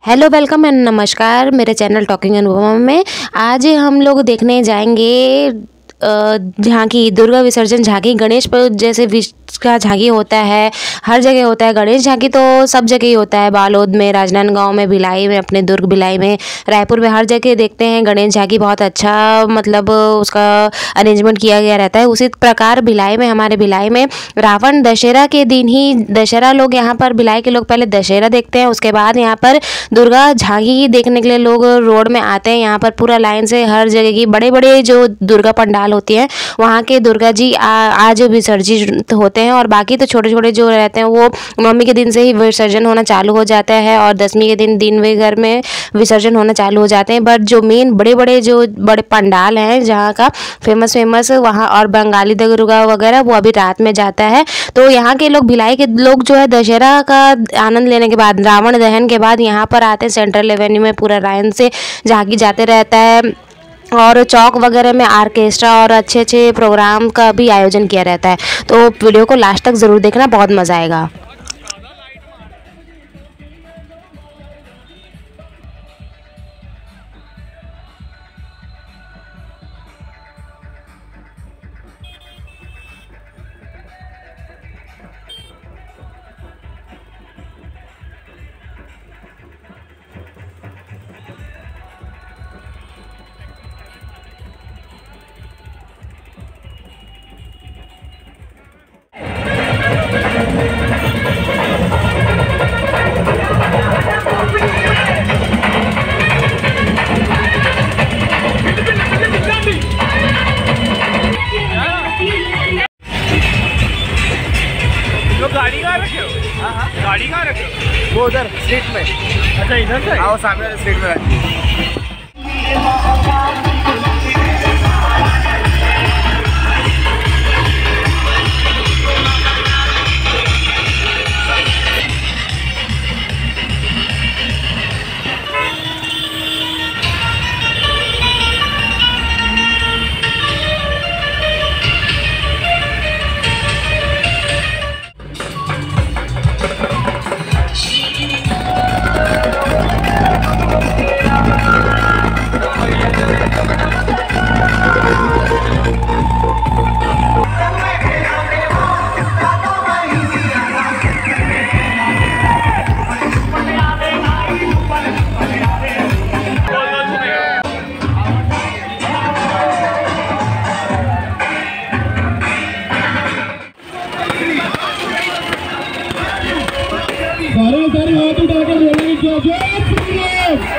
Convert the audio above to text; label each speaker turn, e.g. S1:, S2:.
S1: Hello, welcome and नमस्कार मेरे channel talking Anupama में। आज हम लोग देखने जाएंगे झांकी, दुर्गा विसर्जन झांकी। गणेश पर जैसे का झांकी होता है, हर जगह होता है। गणेश झांकी तो सब जगह ही होता है, बालोद में, राजनांदगांव में, भिलाई में, अपने दुर्ग भिलाई में, रायपुर में, हर जगह देखते हैं गणेश झांकी। बहुत अच्छा मतलब उसका अरेंजमेंट किया गया रहता है। उसी प्रकार भिलाई में, हमारे भिलाई में रावण दशहरा के दिन ही, दशहरा लोग यहाँ पर भिलाई के लोग पहले दशहरा देखते हैं, उसके बाद यहाँ पर दुर्गा झांकी देखने के लिए लोग रोड में आते हैं। यहाँ पर पूरा लाइन से हर जगह की बड़े बड़े जो दुर्गा पंडाल होती हैं वहाँ के दुर्गा जी आज विसर्जित होते हैं, और बाकी तो छोटे छोटे जो रहते हैं वो नवमी के दिन से ही विसर्जन होना चालू हो जाता है, और दसवीं के दिन वे घर में विसर्जन होना चालू हो जाते हैं। बट जो मेन बड़े बड़े जो बड़े पंडाल हैं जहाँ का फेमस वहाँ, और बंगाली दुर्गा वगैरह, वो अभी रात में जाता है। तो यहाँ के लोग, भिलाई के लोग जो है दशहरा का आनंद लेने के बाद, रावण दहन के बाद यहाँ पर आते हैं। सेंट्रल एवेन्यू में पूरा लाइन से झांकी जाते रहता है, और चौक वगैरह में आर्केस्ट्रा और अच्छे अच्छे प्रोग्राम का भी आयोजन किया रहता है। तो वीडियो को लास्ट तक ज़रूर देखना, बहुत मज़ा आएगा।
S2: गाड़ी कहाँ रखे हो? गाड़ी कहाँ रखे हो?
S3: वो उधर स्ट्रीट में।
S2: अच्छा, इधर से
S3: आओ, सामने वाले स्ट्रीट में रखी है।
S4: सारे हाथ उठाकर बोलेंगे जय श्री राम।